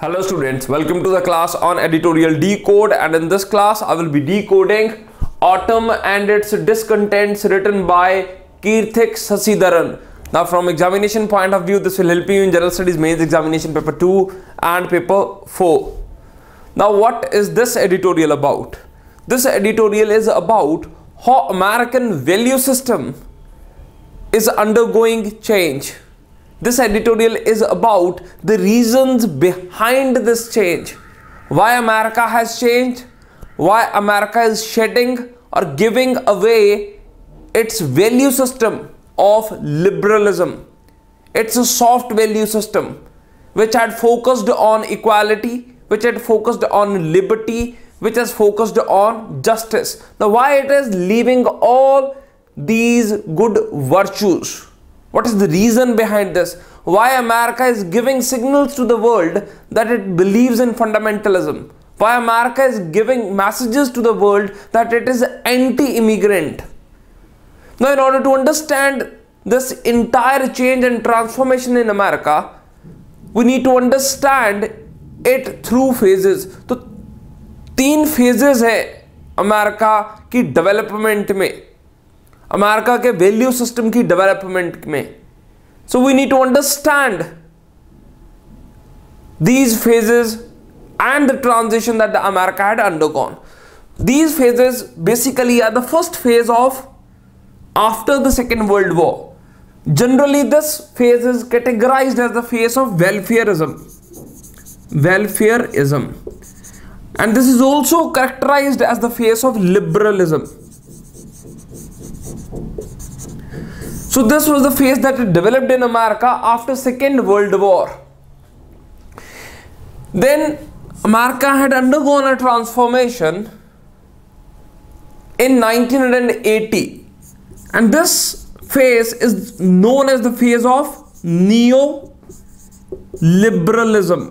Hello students, welcome to the class on editorial decode, and in this class I will be decoding Autumn and its discontents written by Kirthik Sasidaran. Now from examination point of view, this will help you in general studies mains examination paper 2 and paper 4. Now what is this editorial about? This editorial is about how American value system is undergoing change. This editorial is about the reasons behind this change. Why America has changed, why America is shedding or giving away its value system of liberalism. It's a soft value system which had focused on equality, which had focused on liberty, which has focused on justice. Now why it is leaving all these good virtues? What is the reason behind this? Why America is giving signals to the world that it believes in fundamentalism? Why America is giving messages to the world that it is anti-immigrant? Now, in order to understand this entire change and transformation in America, we need to understand it through phases. तो 3 phases है America की development में, America के value system की development में. So we need to understand these phases and the transition that the America had undergone. These phases basically are the first phase of after the Second World War. Generally this phase is categorized as the phase of welfareism. And this is also characterized as the phase of liberalism. So this was the phase that developed in America after Second World War. Then America had undergone a transformation in 1980, and this phase is known as the phase of neo-liberalism.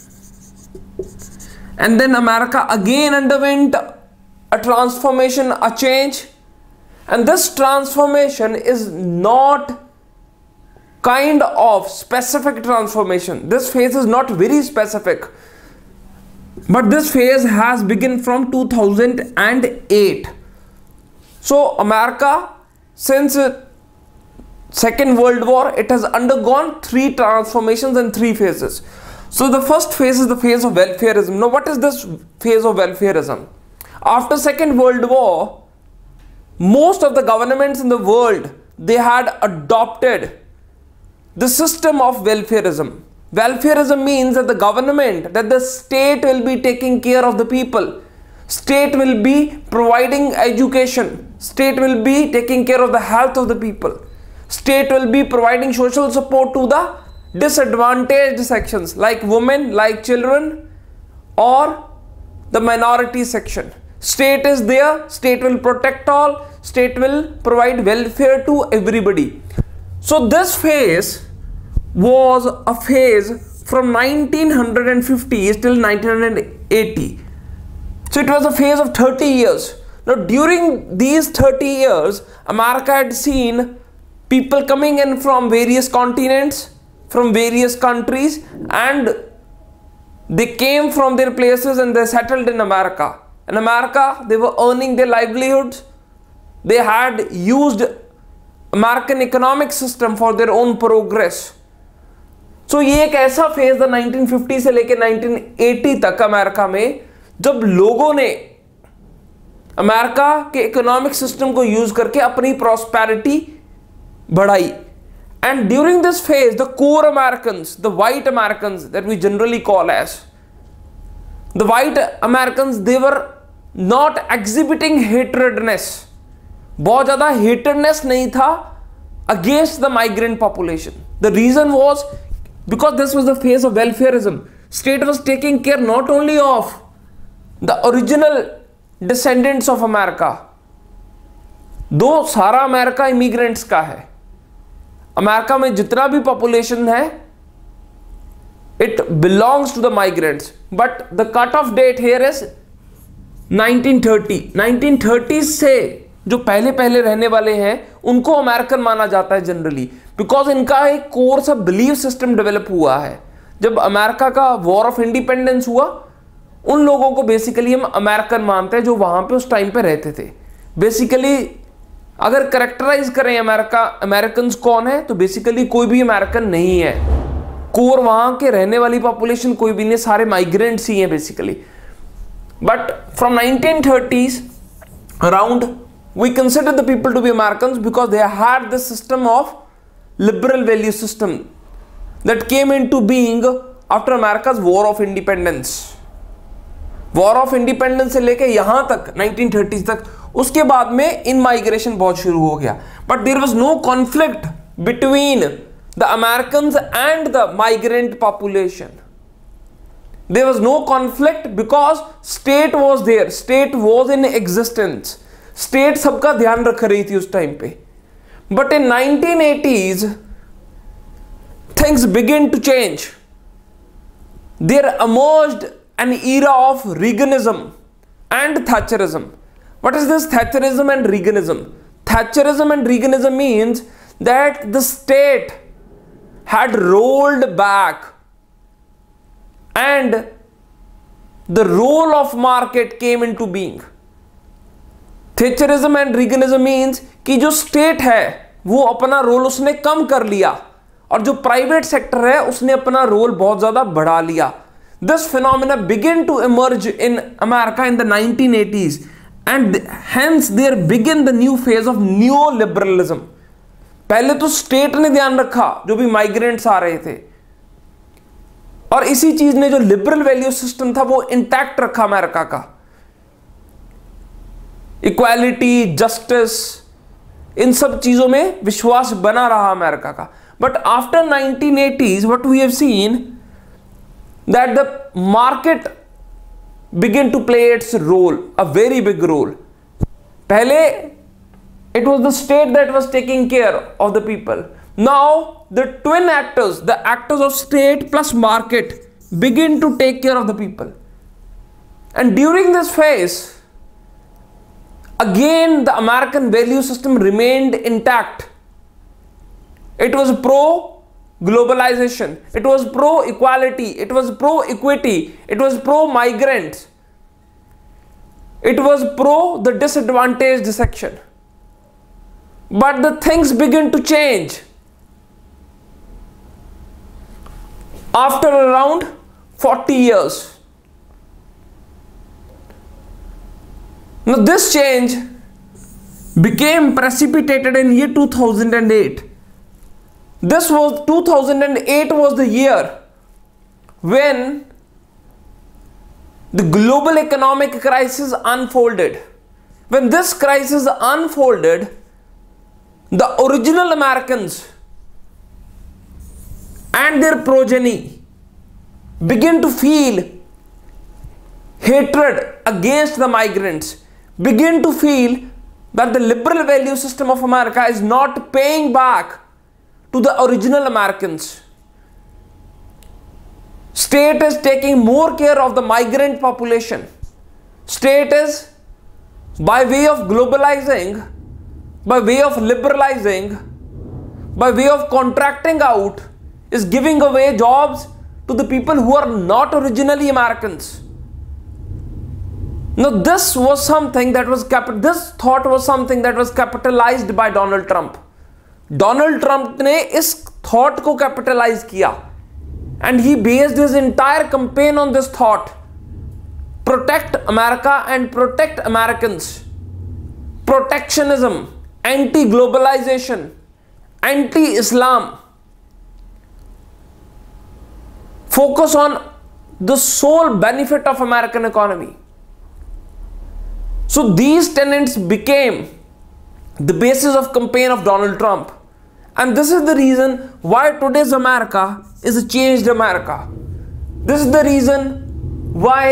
And then America again underwent a transformation, a change. And this transformation is not kind of specific transformation. This phase is not very specific. But this phase has begun from 2008. So America, since Second World War, it has undergone 3 transformations and 3 phases. So the first phase is the phase of welfareism. Now what is this phase of welfareism? After Second World War, most of the governments in the world, they had adopted the system of welfareism. Welfareism means that the government, that the state will be taking care of the people. State will be providing education. State will be taking care of the health of the people. State will be providing social support to the disadvantaged sections like women, like children, or the minority section. State is there, state will protect all, state will provide welfare to everybody. So this phase was a phase from 1950s till 1980. So it was a phase of 30 years. Now during these 30 years, America had seen people coming in from various continents, from various countries, and they came from their places and they settled in America. In America, they were earning their livelihoods. They had used American economic system for their own progress. So ये एक ऐसा phase था 1950 से लेकर 1980 तक America में, जब लोगों ने अमेरिका के इकोनॉमिक सिस्टम को यूज करके अपनी प्रॉस्पेरिटी बढ़ाई. And during this phase, the core Americans, the white Americans that we generally call as, the white Americans, they were not exhibiting hatredness. बहुत ज़्यादा hatredness नहीं था against the migrant population. The reason was because this was the phase of welfareism. State was taking care not only of the original descendants of America, दो सारा America immigrants का है. America में जितना भी population है, it belongs to the migrants. But the cut-off date here is 1930. 1930 से जो पहले रहने वाले हैं उनको अमेरिकन माना जाता है जनरली, बिकॉज इनका एक कोर सा बिलीफ सिस्टम डेवलप हुआ है. जब अमेरिका का वॉर ऑफ इंडिपेंडेंस हुआ, उन लोगों को बेसिकली हम अमेरिकन मानते हैं जो वहां पे उस टाइम पे रहते थे। बेसिकली अगर करेक्टराइज करें अमेरिकन कौन है, तो बेसिकली कोई भी अमेरिकन नहीं है। कोर वहां के रहने वाली पॉपुलेशन कोई भी नहीं, सारे माइग्रेंट्स ही हैं basically. But from 1930s around we consider the people to be Americans because they had this system of liberal value system that came into being after America's War of Independence. War of Independence से लेके यहां तक 1930s तक, उसके बाद में इन migration बहुत शुरू हो गया। But there was no conflict between the Americans and the migrant population. There was no conflict because state was there, state was in existence. State सबका ध्यान रख रही थी उस टाइम पे। But in 1980s things began to change. There emerged an era of Reaganism and Thatcherism. What is this Thatcherism and Reaganism? Thatcherism and Reaganism means that the state had rolled back and the role of market came into being. Thatcherism and Reaganism means कि जो state है वो अपना role उसने कम कर लिया और जो प्राइवेट सेक्टर है उसने अपना रोल बहुत ज्यादा बढ़ा लिया। This phenomena began to emerge in America in the 1980s and hence there began the new phase of neoliberalism. पहले तो स्टेट ने ध्यान रखा जो भी माइग्रेंट्स आ रहे थे, और इसी चीज ने जो लिबरल वैल्यू सिस्टम था वो इंटैक्ट रखा अमेरिका का। इक्वालिटी, जस्टिस, इन सब चीजों में विश्वास बना रहा अमेरिका का। But after 1980s what we have seen that the market begin to play its role, a very big role. पहले it was the state that was taking care of the people. Now the twin actors, the actors of state plus market, begin to take care of the people. And during this phase, again the American value system remained intact. It was pro globalization, it was pro equality, it was pro equity, it was pro migrants, it was pro the disadvantaged section. But the things begin to change after around 40 years. Now this change became precipitated in year 2008. 2008 was the year when the global economic crisis unfolded. When this crisis unfolded, the original Americans and their progeny begin to feel hatred against the migrants, begin to feel that the liberal value system of America is not paying back to the original Americans. State is taking more care of the migrant population. State is, by way of globalizing, by way of liberalizing, by way of contracting out, is giving away jobs to the people who are not originally Americans. Now this was something that was this thought was something that was capitalized by Donald Trump. Donald Trump ने इस thought को capitalize किया and he based his entire campaign on this thought. Protect America and protect Americans. Protectionism, anti-globalization, anti-Islam, focus on the sole benefit of American economy. So these tenets became the basis of campaign of Donald Trump, and this is the reason why today's America is a changed America. This is the reason why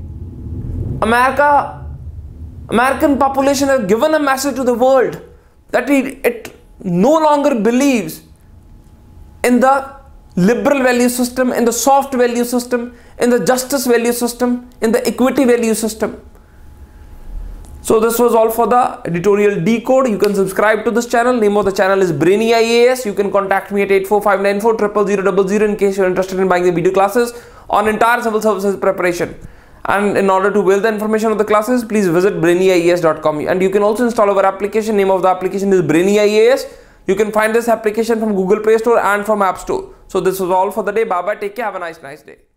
American population has given a message to the world that it no longer believes in the liberal value system, in the soft value system, in the justice value system, in the equity value system. So this was all for the editorial decode. You can subscribe to this channel. Name of the channel is Brainy IAS. You can contact me at 84594 in case you're interested in buying the video classes on entire civil services preparation. And in order to avail the information of the classes, please visit brainyias.com. And you can also install our application. Name of the application is Brainy IAS. You can find this application from Google Play Store and from App Store. So this was all for the day. Bye bye. Take care. Have a nice day.